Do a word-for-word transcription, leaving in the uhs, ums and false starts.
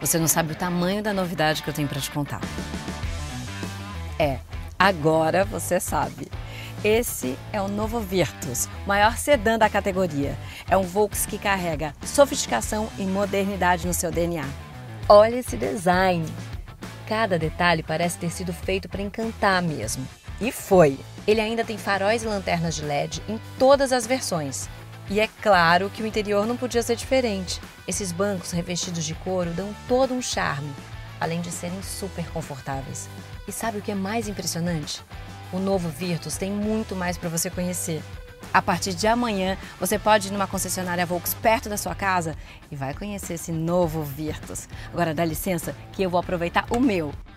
Você não sabe o tamanho da novidade que eu tenho para te contar. É, agora você sabe. Esse é o novo Virtus, o maior sedã da categoria. É um Volks que carrega sofisticação e modernidade no seu D N A. Olha esse design! Cada detalhe parece ter sido feito para encantar mesmo. E foi! Ele ainda tem faróis e lanternas de L E D em todas as versões. E é claro que o interior não podia ser diferente. Esses bancos revestidos de couro dão todo um charme, além de serem super confortáveis. E sabe o que é mais impressionante? O novo Virtus tem muito mais para você conhecer. A partir de amanhã, você pode ir numa concessionária Volks perto da sua casa e vai conhecer esse novo Virtus. Agora dá licença que eu vou aproveitar o meu.